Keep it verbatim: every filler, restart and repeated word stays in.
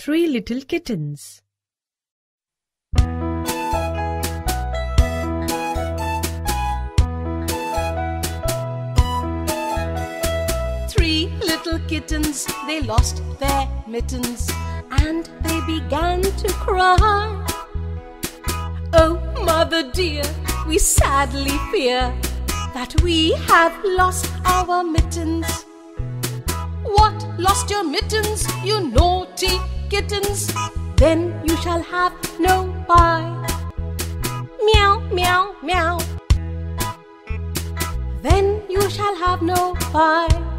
Three little kittens. Three little kittens, they lost their mittens, and they began to cry. Oh, mother dear, we sadly fear that we have lost our mittens. What, lost your mittens, you naughty kittens? Then you shall have no pie. Meow, meow, meow. Then you shall have no pie.